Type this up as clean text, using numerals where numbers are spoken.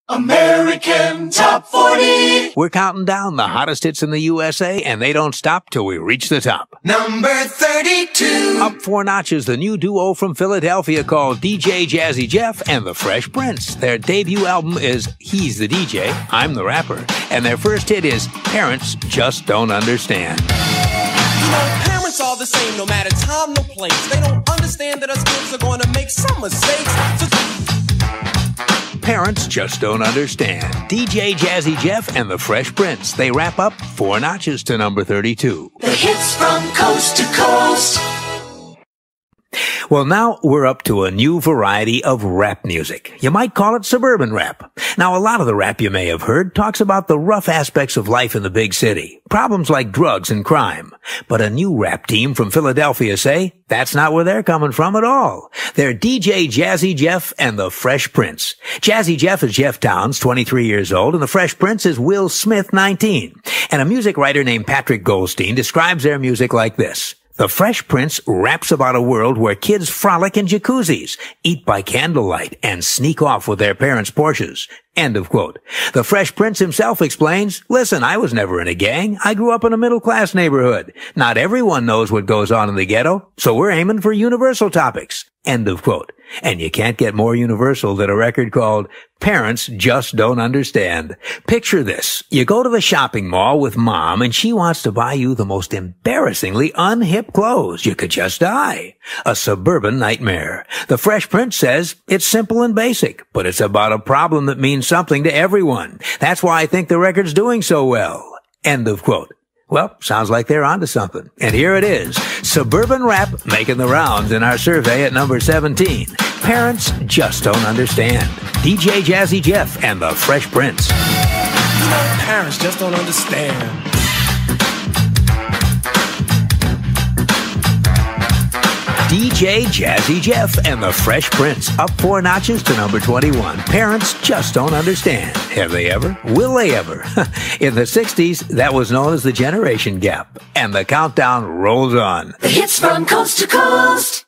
American Top 40. We're counting down the hottest hits in the USA, and they don't stop till we reach the top. Number 32. Up 4 notches, the new duo from Philadelphia called DJ Jazzy Jeff and the Fresh Prince. Their debut album is He's the DJ, I'm the Rapper, and their first hit is Parents Just Don't Understand. You know, parents are the same, no matter time, no place. They don't understand that us kids are going to make some mistakes. Parents Just Don't Understand. DJ Jazzy Jeff and the Fresh Prince. They wrap up 4 notches to number 32. The hits from coast to coast. Well, now we're up to a new variety of rap music. You might call it suburban rap. Now, a lot of the rap you may have heard talks about the rough aspects of life in the big city, problems like drugs and crime. But a new rap team from Philadelphia say that's not where they're coming from at all. They're DJ Jazzy Jeff and the Fresh Prince. Jazzy Jeff is Jeff Towns, 23 years old, and the Fresh Prince is Will Smith, 19. And a music writer named Patrick Goldstein describes their music like this. The Fresh Prince raps about a world where kids frolic in jacuzzis, eat by candlelight, and sneak off with their parents' Porsches. End of quote. The Fresh Prince himself explains, listen, I was never in a gang. I grew up in a middle-class neighborhood. Not everyone knows what goes on in the ghetto, so we're aiming for universal topics. End of quote. And you can't get more universal than a record called Parents Just Don't Understand. Picture this. You go to the shopping mall with mom and she wants to buy you the most embarrassingly unhip clothes. You could just die. A suburban nightmare. The Fresh Prince says it's simple and basic, but it's about a problem that means something to everyone. That's why I think the record's doing so well. End of quote. Well, sounds like they're onto something. And here it is. Suburban rap making the rounds in our survey at number 17. Parents Just Don't Understand. DJ Jazzy Jeff and the Fresh Prince. You know, parents just don't understand. DJ Jazzy Jeff and the Fresh Prince, up 4 notches to number 21. Parents Just Don't Understand. Have they ever? Will they ever? In the 60s, that was known as the generation gap. And the countdown rolls on. The hits from coast to coast.